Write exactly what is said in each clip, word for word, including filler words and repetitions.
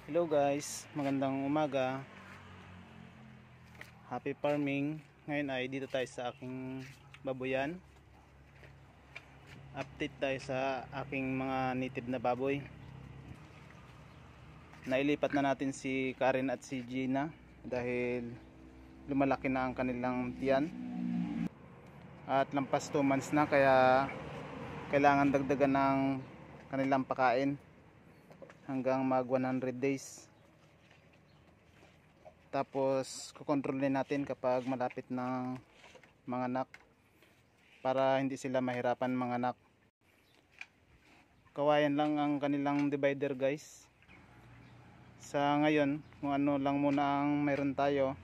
Hello guys, magandang umaga. Happy farming. Ngayon ay dito tayo sa aking baboyan. Update tayo sa aking mga native na baboy. Nailipat na natin si Karen at si Gina dahil lumalaki na ang kanilang tiyan. At lampas two months na, kaya kailangan dagdagan ng kanilang pakain hanggang mag one hundred days. Tapos kukontrolin natin kapag malapit ng mga anak para hindi sila mahirapan mga anak. Kawayan lang ang kanilang divider guys. Sa ngayon, kung ano lang muna ang mayroon tayo,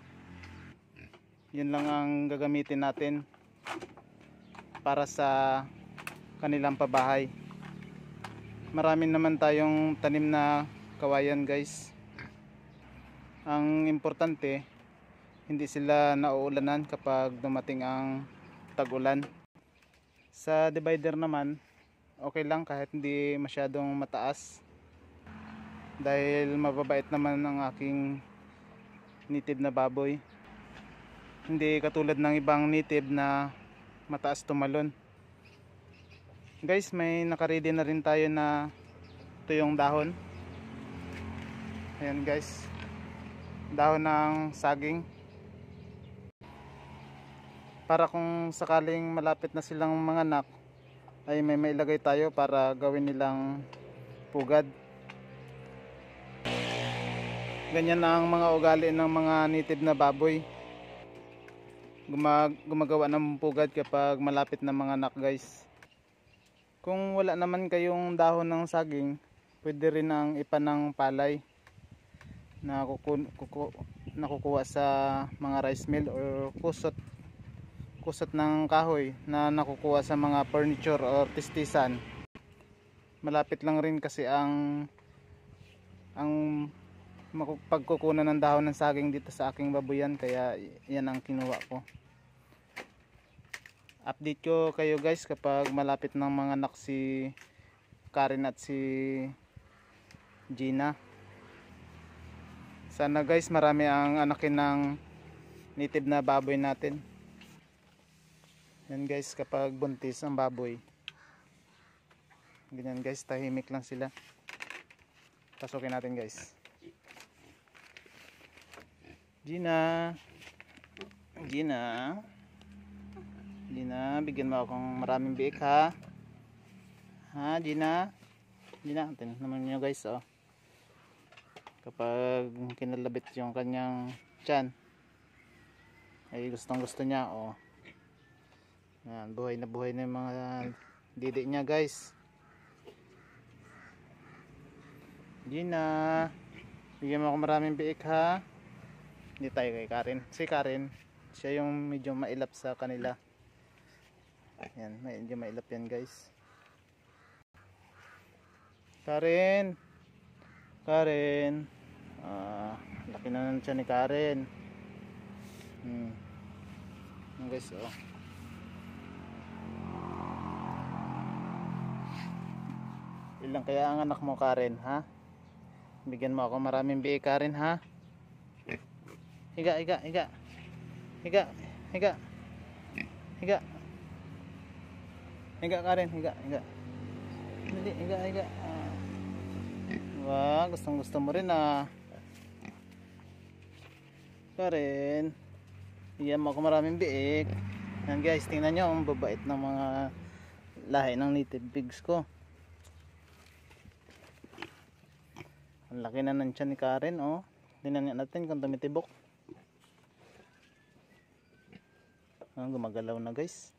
yun lang ang gagamitin natin para sa kanilang pabahay. Marami naman tayong tanim na kawayan guys. Ang importante, hindi sila nauulanan kapag dumating ang tag-ulan. Sa divider naman, okay lang kahit hindi masyadong mataas. Dahil mababait naman ang aking native na baboy. Hindi katulad ng ibang native na mataas tumalon. Guys, may nakaready na rin tayo na tuyong dahon. Ayan guys, dahon ng saging. Para kung sakaling malapit na silang manganak, ay may mailagay tayo para gawin nilang pugad. Ganyan ang mga ugali ng mga native na baboy. Gumag gumagawa ng pugad kapag malapit na manganak guys. Kung wala naman kayong dahon ng saging, pwede rin ang ipa ng palay na kuku kuku nakukuha sa mga rice mill o kusot kusot ng kahoy na nakukuha sa mga furniture or tistisan. Malapit lang rin kasi ang ang pagkukunan ng dahon ng saging dito sa aking babuyan, kaya yan ang kinuha ko. Update ko kayo guys kapag malapit ng mga anak si Karen at si Gina. Sana guys marami ang anakin ng native na baboy natin. Yan guys, kapag buntis ang baboy, ganyan guys, tahimik lang sila. Pasukin natin guys. Gina, Gina, Gina, bigyan mo akong maraming biik ha. Ha, Gina? Gina, tingnan naman nyo guys oh. Kapag kinalabit yung kanyang tiyan, ay gustong gusto niya oh. Yan, buhay na buhay na yung mga didi niya guys. Gina, bigyan mo akong maraming biik ha. Hindi tayo kay Karen. Si Karen, siya yung medyo mailap sa kanila. Yan, medyo mailap yan guys. Karen, Karen, ah, laki na ng tiyan ni Karen. Hmm. Yan guys oh. Ilang kaya ang anak mo Karen ha? Bigyan mo ako maraming biik Karen ha. Higa, higa, higa. Higa, higa. Higa. Higa Karen, higa, higa. Hindi, higa, higa. Ah. Wah, gustong gusto mo rin ah. Karen, bigyan mo ako maraming biik. Yan guys, tingnan nyo ang babait ng mga lahi ng native pigs ko. Ang laki na ng tiyan ni Karen oh. Tingnan natin kung tumitibok. Ah, gumagalaw na guys.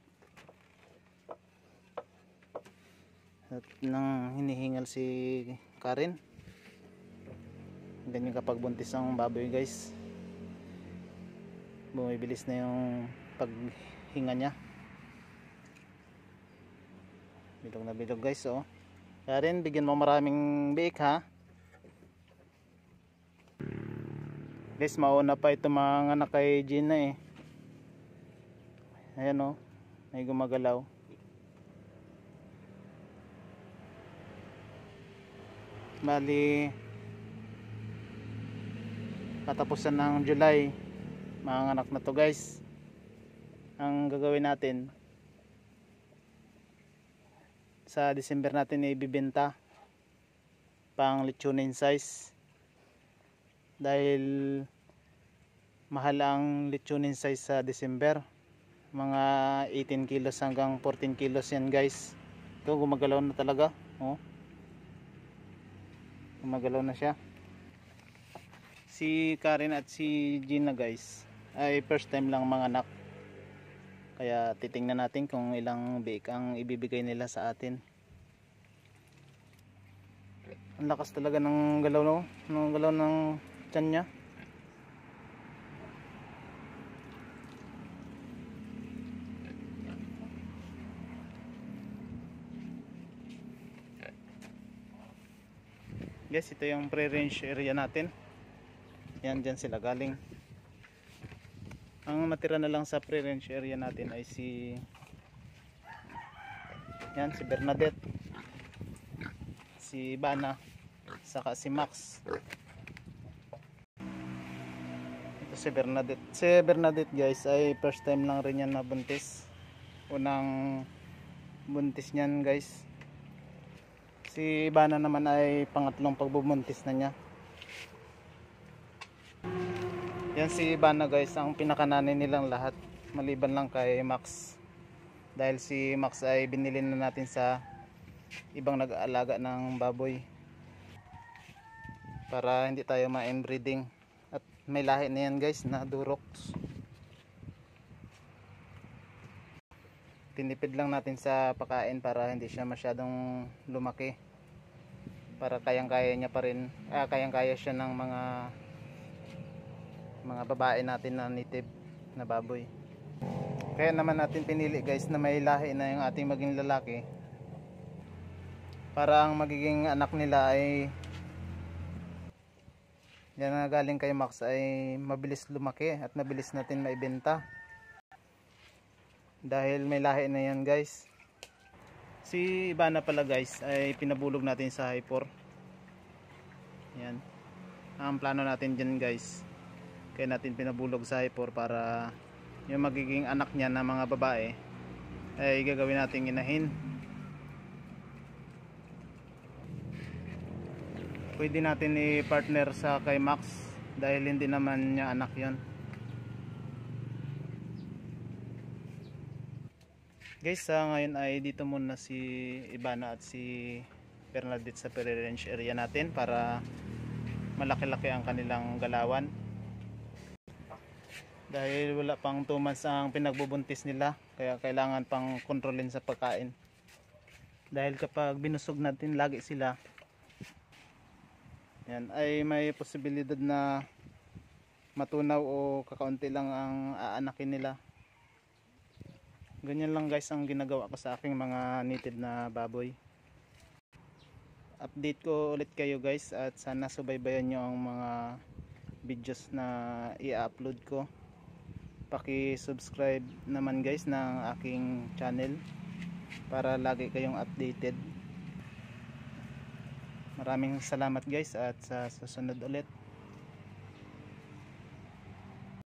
At nang hinihingal si Karen. Ganyan kapag buntis ang baboy guys. Bumibilis na yung paghinga niya. Bilog na bilog guys oh. Karen, bigyan mo maraming biik ha. Guys, mauna pa ito mga anak kay Gina eh. Ayan oh, may gumagalaw. Bali katapusan ng July mga anak na to guys. Ang gagawin natin sa December natin ibibenta pang lechonin size dahil mahal ang lechonin size sa December. Mga eighteen kilos hanggang fourteen kilos yan guys. Ito gumagalaw na talaga, oh. Gumagalaw na siya. Si Karen at si Gina guys ay first time lang mga anak, kaya titingnan natin kung ilang biik ang ibibigay nila sa atin. Ang lakas talaga ng galaw, no? Ng galaw ng tiyan niya. Guys, ito yung pre-range area natin. Yan, dyan sila galing. Ang natira na lang sa pre-range area natin ay si yan, si Bernadette, si Bana, saka si Max. Ito si Bernadette. Si Bernadette guys ay first time lang rin yan nabuntis. Unang buntis niyan guys. Si Bana naman ay pangatlong pagbubuntis na niya. Yan si Bana guys, ang pinakananay nilang lahat, maliban lang kay Max. Dahil si Max ay binili na natin sa ibang nag-aalaga ng baboy para hindi tayo ma-inbreeding. At may lahi na yan guys na durox. Tinipid lang natin sa pagkain para hindi siya masyadong lumaki, para kayang-kaya niya pa rin, ah, kayang-kaya siya ng mga mga babae natin na native na baboy. Kaya naman natin pinili guys na may lahi na yung ating maging lalaki, para ang magiging anak nila ay yan na galing kay Max ay mabilis lumaki at mabilis natin maibenta. Dahil may lahi na yan guys. Si Ivana pala guys ay pinabulog natin sa hyper. Yan. Ang plano natin dyan guys, kaya natin pinabulog sa hyper para yung magiging anak niya na mga babae ay gagawin natin inahin. Pwede natin i-partner sa kay Max dahil hindi naman niya anak yon. Guys, sa ngayon ay dito muna si Ivana at si Bernadette sa pre-range area natin para malaki-laki ang kanilang galawan. Dahil wala pang two months ang pinagbubuntis nila, kaya kailangan pang kontrolin sa pagkain. Dahil kapag binusog natin lagi sila, yan, ay may posibilidad na matunaw o kakaunti lang ang aanakin nila. Ganyan lang guys ang ginagawa ko sa aking mga native na baboy. Update ko ulit kayo guys at sana subaybayan nyo ang mga videos na i-upload ko. Paki-subscribe naman guys ng aking channel para lagi kayong updated. Maraming salamat guys at sa susunod ulit.